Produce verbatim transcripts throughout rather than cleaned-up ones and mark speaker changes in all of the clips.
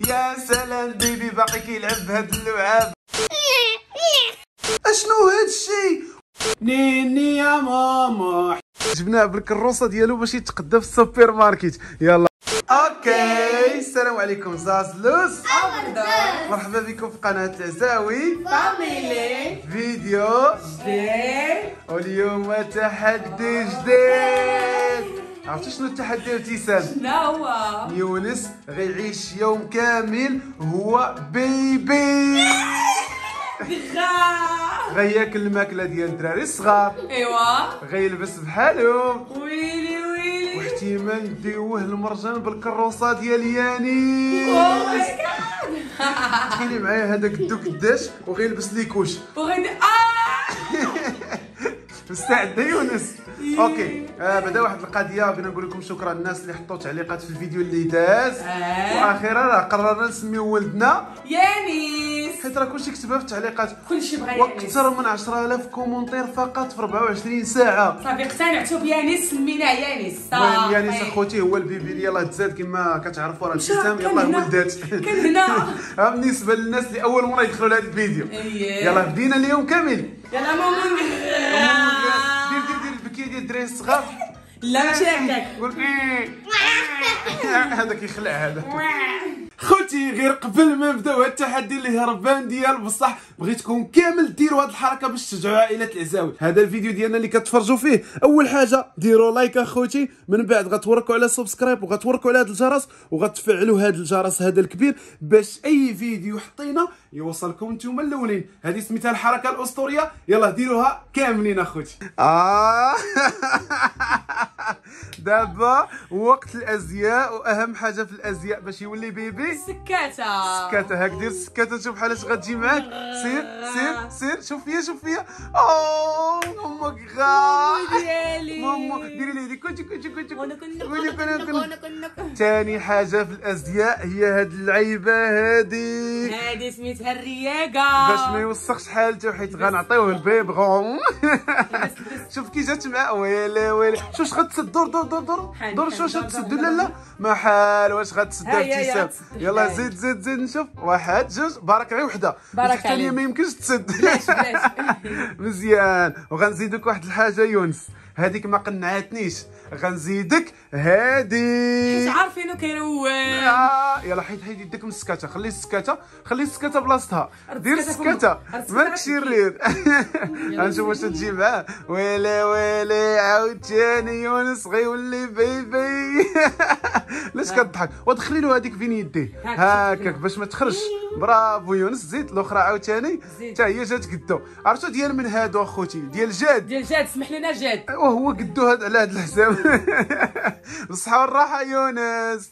Speaker 1: يا سلام بيبي باقي كيلعب بهاد اللعاب. اشنو هاد الشيء؟ نيني يا ماما جبناه بالكروسه ديالو باش يتقدى في السوبر ماركت. يلا اوكي السلام عليكم زازلوس، مرحبا بكم في قناه العزاوي
Speaker 2: فاميلي
Speaker 1: فيديو
Speaker 2: جديد.
Speaker 1: واليوم تحدي جديد. عرفتي شنو التحدي ابتسام؟
Speaker 2: شنو هو؟
Speaker 1: يونس غيعيش يوم كامل هو بيبي. غياكل الماكله ديال الدراري الصغار،
Speaker 2: ايوا
Speaker 1: غيلبس بحالهم،
Speaker 2: ويلي ويلي،
Speaker 1: واحتمال نديوه المرجان بالكروسه ديال ياني.
Speaker 2: او ماي جاد.
Speaker 1: تخيلي معايا هذاك الدو كداش وغيلبس لي كوش
Speaker 2: وغادي اه
Speaker 1: مستعد يونس؟ اوكي آه بدا واحد القضيه، بغينا نقول لكم شكرا للناس اللي حطوا تعليقات في الفيديو اللي داز.
Speaker 2: آه.
Speaker 1: واخيرا راه قررنا نسميو ولدنا
Speaker 2: يانيس،
Speaker 1: حيت راه كلشي كتبها في التعليقات.
Speaker 2: كلشي بغا يانيس،
Speaker 1: واكثر من عشرة آلاف كومونتير فقط في أربعة وعشرين ساعه.
Speaker 2: صافي اقتنعتوا بيانيس سميناه يانيس.
Speaker 1: المهم يانيس اخوتي هو البيبي اللي يلاه تزاد كما كتعرفوا راه ابتسام يلاه ولدات.
Speaker 2: كان هنا
Speaker 1: ها بالنسبه للناس اللي اول مره يدخلوا لهذا الفيديو.
Speaker 2: اييه
Speaker 1: يلا بدينا اليوم كامل.
Speaker 2: يلا ماما
Speaker 1: دير دير دير البكيه ديال الدراري الصغار.
Speaker 2: لا ماشي هكاك،
Speaker 1: قول هذا كيخلع هذا. خوتي غير قبل ما نبداو هاد التحدي اللي هربان ديال بصح بغيتكم كامل ديروا هاد الحركه باش تشجعوا عائله العزاوي. هذا الفيديو ديالنا اللي كتفرجوا فيه اول حاجه ديروا لايك اخوتي، من بعد غتوركوا على سبسكرايب وغتوركوا على هذا الجرس وغتفعلوا هذا الجرس هذا الكبير باش اي فيديو حطينا يوصلكم نتوما الاولين. هذه سميتها الحركه الاسطوريه، يلا ديروها كاملين اخوتي. اه دابا وقت الازياء، واهم حاجه في الازياء باش يولي بيبي
Speaker 2: سكاته
Speaker 1: سكاته. هاك دير السكاته، شوف بحال اش غتجي معاك. سير سير سير، شوف فيا شوف فيا. اوه ماما غا
Speaker 2: ديالي
Speaker 1: ماما ديري لي هذيك كنتي كنتي كنتي
Speaker 2: وانا كنا
Speaker 1: ثاني حاجه في الازياء هي هاد اللعيبه هادي،
Speaker 2: هادي سميتها الرياقه
Speaker 1: باش ما يوسخش حالته حيت غنعطيوه البيبغون. شوف كي جات مع ويلي ويلي. شوف غتسد دور دور دور دور دور. شوف واش غتسد ولا لا؟ ما حال واش غتسد ابتسام. يلا زيد زيد زيد نشوف. واحد جوج بارك غير وحده، الثانيه ما يمكنش تسد. مزيان. وغنزيدك واحد الحاجه يونس، هذيك ما قنعتنيش، غنزيدك هادي.
Speaker 2: حيت عارفينو كيروان.
Speaker 1: آه يلا حيد حيد يدك من السكاته، خلي السكاته خلي السكاته بلاصتها، دير السكاته مالك شرير. غنشوف واش تجي معاه. ويلي ويلي عاوتاني يونس غيولي بيبي. علاش كضحك؟ ودخلي له هذيك فين يديه هكاك باش ما تخرجش. برافو يونس. زيد الاخرى عاوتاني حتى هي جات قدو. عرفتوا ديال من هادو اخوتي؟ ديال جاد
Speaker 2: ديال جاد. سمح لنا جاد.
Speaker 1: وهو قدو هاد على هاد الحساب. بالصحة والراحة يونس.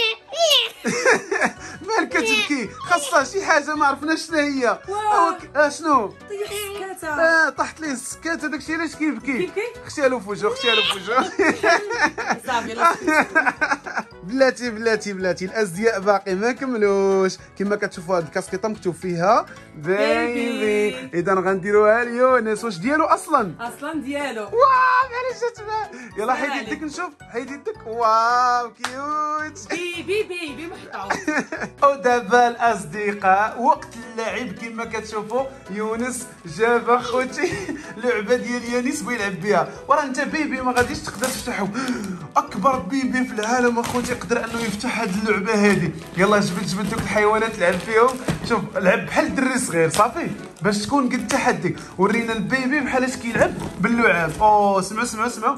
Speaker 1: مالك كتبكي؟ خاصها شي حاجة ما عرفناش شنو هي. اه شنو؟
Speaker 2: طيح السكاتة.
Speaker 1: اه طاحت ليه السكاتة، داكشي علاش كيبكي. خشيها له في وجهه خشيها له في وجهه.
Speaker 2: صافي يلا
Speaker 1: بلاتي بلاتي بلاتي الازياء باقي ما كملوش. كما كتشوفوا هاد الكاسكيطه مكتوب فيها بيبي، اذا غنديروها ليونس. واش ديالو اصلا؟
Speaker 2: اصلا ديالو.
Speaker 1: واو علاش جات معاه؟ يلا حيد يدك نشوف، حيد يدك. واو كيوت
Speaker 2: بيبي بيبي محطوط.
Speaker 1: ودابا الاصدقاء وقت اللعب. كما كتشوفوا يونس جاب اخوتي لعبه ديال يانيس بغى يلعب بها، وراه انت بيبي ما غاديش تقدر تفتحو. اكبر بيبي في العالم اخوتي يقدر انه يفتح هذه اللعبه هذه. يلا جبد جبد دوك الحيوانات لعب فيهم. شوف لعب بحال الدري صغير صافي باش تكون قد التحدي. ورينا البيبي بحال اش كيلعب باللعاب. اوه سمعوا سمعوا سمعوا.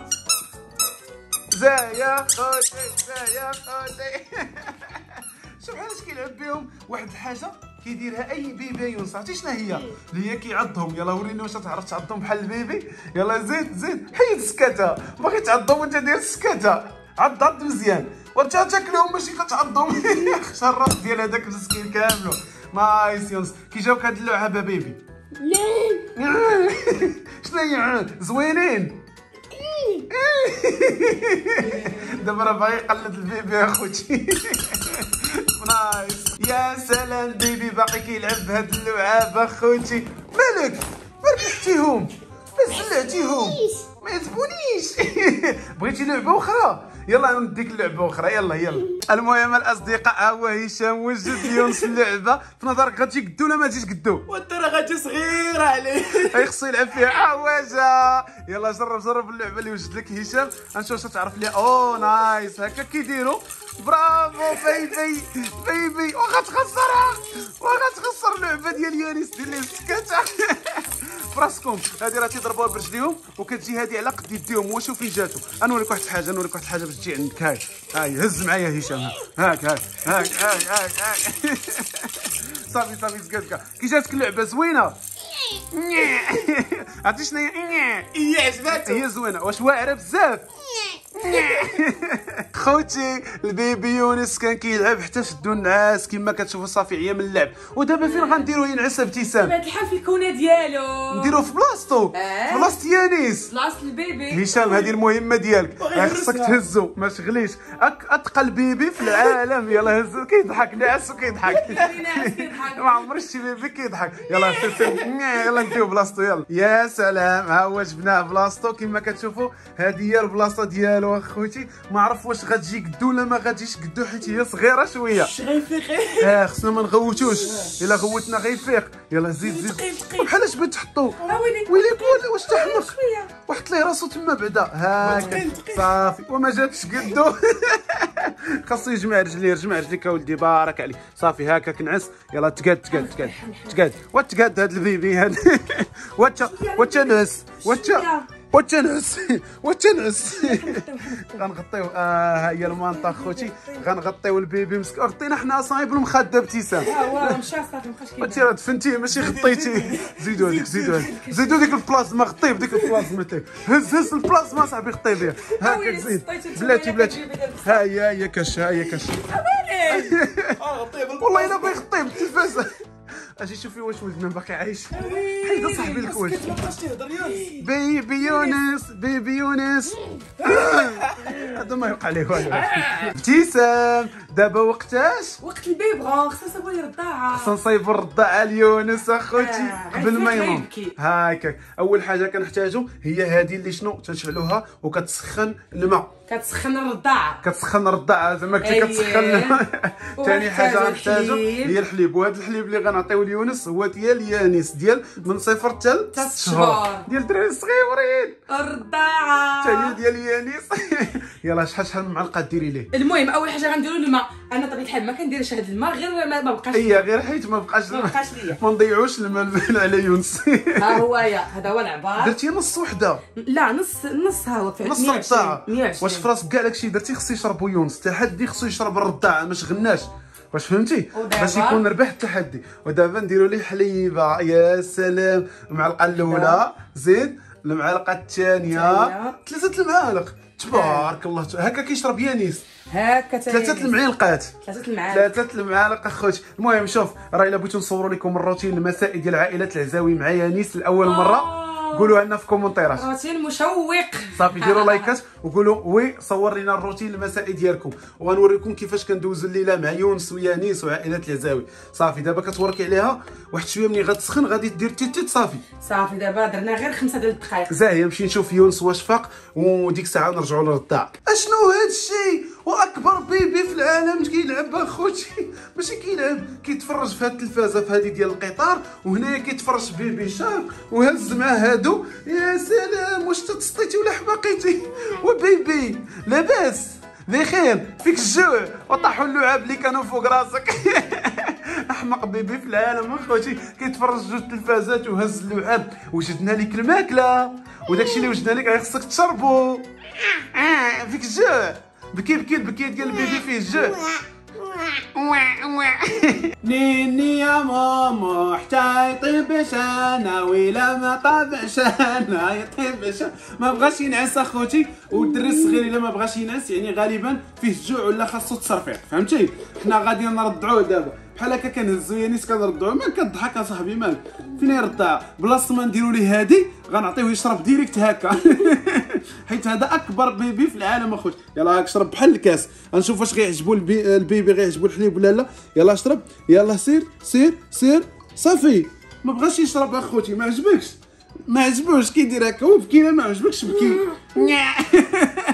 Speaker 1: زايا خوتي زايا خوتي. شوف بحال اش كيلعب بهم. واحد الحاجه كيديرها اي بيبي يونس، عرفتي شنو هي؟ اللي هي كيعضهم. يلا ورينا واش تعرف تعضهم بحال البيبي. يلا زيد زيد. حيد السكاته، باغي تعضهم وانت داير السكاته. عض عض مزيان وانت تاكلهم ماشي كتعضهم. خشى الراس ديال هذاك المسكين كاملو. نايس يونس. كي جاوك هاد اللعبه بيبي؟ لا. شنو هي زوينين؟ دابا راه باغي يقلد البيبي اخوتي. نايس. يا سلام بيبي باقي كيلعب بهاد اللعاب اخوتي. مالك مالك حتيهم؟ بس سلعتيهم ما يعجبونيش. بغيتي لعبه اخرى؟ يلا نديك اللعبه اخرى يلا يلا. المهم الاصدقاء، ها هو هشام وجد يونس اللعبه. في نظرك غتجي قدو ولا ما تجيش قدو؟
Speaker 2: وانت راه غاتجي صغيره عليه.
Speaker 1: خصو يلعب فيها. ها هو جا. يلا جرب جرب اللعبه اللي وجد لك هشام، غنشوف واش تعرف ليها. او نايس، هكا كيديروا. برافو بيبي بيبي. وغتخسرها وغتخسر اللعبه ديال يانيس ديال لي سكاته. فراسكم هادي راه تيضربوها برجليهم وكتجي هادي على قد يديهم. وشوف فين جاتو. غنوريك واحد الحاجه نوريك واحد الحاجه باش تجي عندك. هاي هاي هز معايا هشام. هاك هاك هاك هاك هاك هاك. صافي صافي زكاتك. كي جاتك اللعبه زوينه؟ عرفتي شنو هي؟
Speaker 2: هي عجباتو.
Speaker 1: هي زوينه. واش واعره بزاف؟ خوتي البيبي يونس كان كيلعب حتى شدو النعاس كما كتشوفوا. صافي عيا من اللعب. ودابا فين غنديرو ينعس ابتسام؟
Speaker 2: بهاد الحال في الكونه ديالو
Speaker 1: نديرو في بلاصتو.
Speaker 2: آه.
Speaker 1: في بلاصه يانيس.
Speaker 2: بلاصه البيبي.
Speaker 1: هشام هذه المهمه ديالك، خصك تهزو ما تغليش. اثقل بيبي في العالم. يلا هزو. كيضحك نعس وكيضحك. ما عمري شي بيبي كيضحك. يلا سير سير. يلا نديو بلاصتو. يلا يا سلام. ها هو جبناه بلاصتو كما كتشوفوا. هذه هي البلاصه ديالو اخوتي. ما عرف واش غتجي قدو ولا ما غاديش قدو حيت هي صغيره شويه.
Speaker 2: غيفيق.
Speaker 1: اه خصنا ما نغوتوش. الا غوتنا غيفيق. يلا زيد زيد. بحال اش بغيت تحطو؟ ويليك واش تحمق. وحط ليه راسو تما بعدا. هاكا صافي. وما جاتش قدو. خاصو يجمع رجليه. رجمع رجليك اولدي بارك عليك. صافي هكا كنعس. يلا تقاد تقاد تقاد تقاد. وتقاد هاد البيبي هاد. واتش واتشنس واتش واتشنس واتشنس. غنغطيو. اه ها هي المنطقه خوتي. غنغطيو البيبي مسك. غطينا حنا صايب المخده ابتسام.
Speaker 2: ها هو مشى صافي مابقاش كيبان.
Speaker 1: انت راه دفنتيه ماشي غطيتيه. زيدو هذيك زيدو هذيك زيدو ديك البلاصما. غطيه بديك البلاصما. هز هز البلاصما صاحبي غطي بها. هاكا زيد بلاتي بلاتي. ها هي ها هي كاش. ها هي كاش. والله الا بغي يغطيه بالتلفازه. اجي شوفي واش ولدنا باقي عايش. حيد صاحبي الكوش. بيبي يونس بيبي يونس. هذا ما يوقع ليه والو. ابتسام دابا وقتاش؟
Speaker 2: وقت البيبغون. خصنا نصاوبو ليه الرضاعه.
Speaker 1: خصنا نصايبوا الرضاعه ليونس اخوتي
Speaker 2: آه.
Speaker 1: قبل ما ينوض.
Speaker 2: يبكي.
Speaker 1: هاكاك. اول حاجه كنحتاجو هي هذه اللي شنو تنشعلوها وكتسخن الماء.
Speaker 2: كتسخن الرضاعه.
Speaker 1: كتسخن الرضاعه زعما كنتي
Speaker 2: أيه.
Speaker 1: كتسخن الماء. ثاني حاجه
Speaker 2: وغنحتاجو
Speaker 1: غنحتاجو
Speaker 2: الحليب.
Speaker 1: هي الحليب. وهذا الحليب اللي غنعطيو ليونس هو ديال يانيس ديال من صفر حتى ست شهور. ديال الدراري الصغيورين.
Speaker 2: الرضاعه
Speaker 1: حتى هي ديال يانيس. يلا شحال شحال من معلقه ديري ليه؟
Speaker 2: المهم اول حاجه غنديروا الماء. انا طبيعه الحال ما كنديرش هذا الماء غير ما ما بقاش.
Speaker 1: اي غير حيت ما بقاش
Speaker 2: ما بقاش ليا.
Speaker 1: ما نضيعوش الماء على يونس.
Speaker 2: ها هو يا هذا هو العبار.
Speaker 1: درتي نص وحده.
Speaker 2: لا نص نص ها هو فيه
Speaker 1: نص الرضاعه.
Speaker 2: مية وعشرين.
Speaker 1: واش في راسك كاع داكشي درتي خصو يشربو يونس. التحدي خصو يشرب الرضاعه ما شغلناش. واش فهمتي؟ باش يكون ربح التحدي. ودابا نديرو ليه حليبه. يا سلام. المعلقه الاولى زيد المعلقه الثانيه ثلاثه المعالق. تبارك الله. هكا كيشرب يانيس.
Speaker 2: هكا
Speaker 1: ثلاثه المعالقات.
Speaker 2: ثلاثه المعالق.
Speaker 1: ثلاثه المعالق اخوتي. المهم شوف راه الا بغيتو نصوروا لكم الروتين المسائي ديال عائله العزاوي مع يانيس لاول مره قولوها لنا في كومونتيرات.
Speaker 2: روتين مشوق.
Speaker 1: صافي ديروا لايكات وقولوا وي صور لنا الروتين المسائي ديالكم وغنوريكم كيفاش كندوزو الليله مع يونس ويانيس وعائله العزاوي. صافي دابا كتوركي عليها واحد شويه ملي غتسخن غادي دير تيتيت. صافي
Speaker 2: صافي دابا درنا غير خمسة ديال الدقائق.
Speaker 1: زاهيه نمشي نشوف يونس واش فاق وديك الساعه نرجعوا للرضاعه. اشنو هاد الشيء؟ واكبر بيبي في العالم كيلعب اخوتي. ماشي كيلعب كيتفرج في هاد التلفازه في هذه ديال القطار وهنايا كيتفرج في بيبي شاب وهز مع هادو. يا سلام واش تسطيتي ولا حبقيتي؟ وبيبي لاباس بخير فيك الجوع وطاحوا اللعاب اللي كانوا فوق راسك. احمق بيبي في العالم اخوتي كيتفرج جوج تلفازات وهز اللعاب. وجدنا لك الماكله وداكشي اللي وجدنا لك خصك تشربو. فيك الجوع. بكي بكي البكيت ديال البيبي فيه الجوع. نيني يا ماما حتى يطيب شانا ويلا ما طابعش انا يطيب شانا. ما بغاش ينعس اخوتي. والدري الصغير الا ما بغاش ينعس يعني غالبا فيه الجوع ولا خاصو تصرفيق. فهمتي؟ حنا غادي نرضعوه دابا بحال هكا كنهزو يانيس كنرضعوه. مالك كضحك اصاحبي مالك؟ فين يرضع؟ بلاصه ما نديرو ليه هادي غنعطيوه يشرب ديريكت هكا. حيت هذا اكبر بيبي في العالم اخوتي. يلا هاك شرب بحال الكاس. غنشوف واش غيعجبو البي... البيبي غيعجبو الحليب ولا لا. يلا شرب. يلا سير سير سير. صافي ما بغاش يشرب اخوتي. ما عجبكش؟ ما عجبوش كيدير هكا. وبكينا ما عجبكش بكي.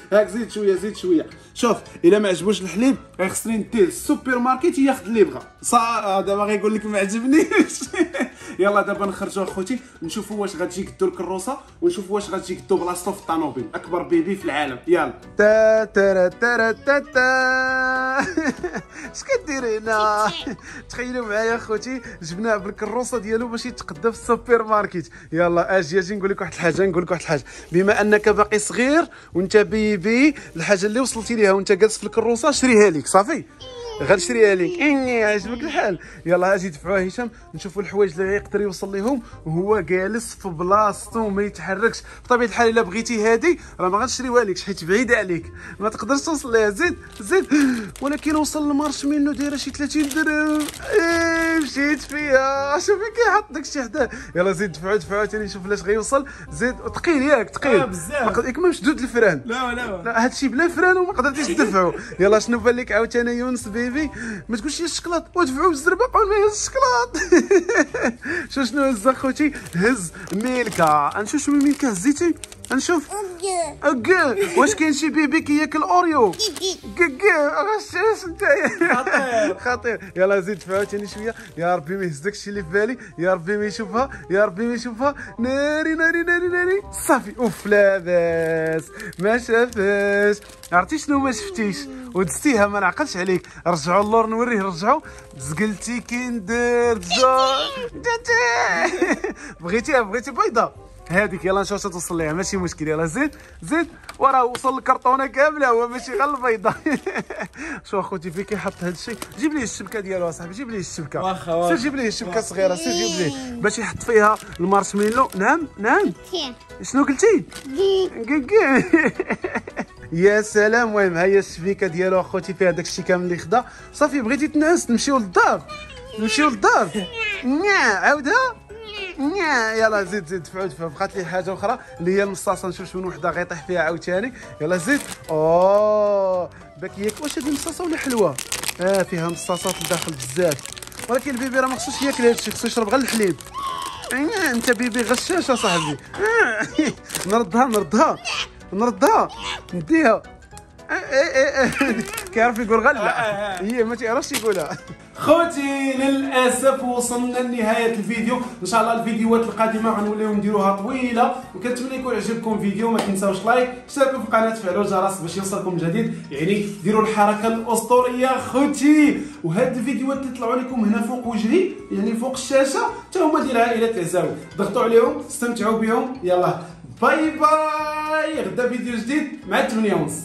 Speaker 1: هاك زيد شويه زيد شويه. شوف الا ما عجبوش الحليب غيخصني نديه للسوبر ماركت ياخذ اللي بغا صا. دابا غيقول لك ما عجبنيش. يلا دابا نخرجوا اخوتي نشوفوا واش غتجي قدو الكروسه ونشوفوا واش غتجي قدو بلاصتو في الطوموبيل. اكبر بيبي في العالم. يلا تا تا تا تا تا. اش كدير هنا؟ تخيلوا معايا اخوتي جبناه بالكروسه ديالو باش يتقدى في السوبر ماركت. يلا اجي اجي نقول لك واحد الحاجه نقول لك واحد الحاجه بما انك باقي صغير وانت بيبي الحاجه اللي وصلتي ليها وانت جالس في الكروسه شريها لك صافي. غنشريها لك إني عجبك الحال. يلا اجي دفعوها هشام نشوفوا الحوايج اللي غيقدر يوصل ليهم وهو جالس في بلاصتو ما يتحركش. بطبيعه الحال الا بغيتي هادي راه ما غنشريوها لكش حيت بعيده عليك ما تقدرش توصل ليها. زيد زيد. ولكن وصل المارشميلو دايره شي ثلاثين درهم. ايه مشيت فيها. شوفي كيحط داكشي حداه. يلا زيد دفعوا دفعوا ثاني نشوف لاش غيوصل. زيد ثقيل ياك ثقيل
Speaker 3: آه بزاف.
Speaker 1: ياك ما مشدود الفران.
Speaker 3: لا لا
Speaker 1: لا هادشي بلا فران وما قدرتيش تدفعوا. يلا شنو بان لك عاوتاني يونس بيبي ما تقولش لي الشكلاط ودفعوا بالزربه قول ما هي الشكلاط. شوف شنو هز اخوتي هز ميلكا. نشوف شنو ميلكا هزيتي نشوف. اوكي واش كاين شي بيبي كياكل اوريو؟ كيكي غشاش نتايا.
Speaker 3: خطير
Speaker 1: خطير. يلا زيد دفعوا ثاني شويه. يا ربي ما يهز داكشي اللي في بالي. يا ربي ما يشوفها. يا ربي ما يشوفها. ناري ناري ناري ناري صافي. اوف لاباس ما شافاش. عرفتي شنو ما شفتيش ودزتيها ما نعقلش عليك. رجعوا اللور نوريه رجعوا. زقلتي كيندر جوي. بغيتيها بغيتي بيضه هذيك. يلا نشوف توصل ليها ماشي مشكل. يلا زيد زيد وراه وصل الكرتونه كامله هو ماشي غير البيضه. شو اخوتي فين كيحط هذا الشيء. جيب ليه الشبكه ديالو اصاحبي جيب ليه الشبكه.
Speaker 3: واخا واخا
Speaker 1: سير جيب ليه الشبكه صغيره سير جيب ليه باش يحط فيها المارشميلو. نعم نعم شنو قلتي؟ كيكي. يا سلام. المهم ها هي الشبيكه ديالو اخوتي فيها داك الشيء كامل اللي خدا. صافي بغيتي تنعس نمشيو للدار نمشيو للدار. نيا عاودها نيا. يلا زيد زيد دفعوا دفعوا. بقات لي حاجه اخرى اللي هي المصاصه نشوف شنو وحده غيطيح فيها عاوتاني. يلا زيد. اوه باك ياك واش هذه مصاصه ولا حلوه؟ اه فيها مصاصات لداخل بزاف ولكن البيبي راه ما خصوش ياكل هادشي خصو يشرب غير الحليب. انت بيبي غشاش اصاحبي. نردها نردها نردها نديها. كيعرف يقول غلا هي ما تعرفش يقولها. خوتي للاسف وصلنا لنهايه الفيديو. ان شاء الله الفيديوهات القادمه غنوليو نديروها طويله وكنتمنى يكون عجبكم الفيديو. ما تنساوش لايك اشتركوا في القناه تفعلوا الجرس باش يوصلكم جديد يعني ديروا الحركه الاسطوريه خوتي. وهاد الفيديوهات اللي طلعوا لكم هنا فوق وجهي يعني فوق الشاشه حتى هما ديال عائله عزاوي ضغطوا عليهم استمتعوا بهم. يلا باي باي. غدا فيديو جديد مع ثمانية ونص.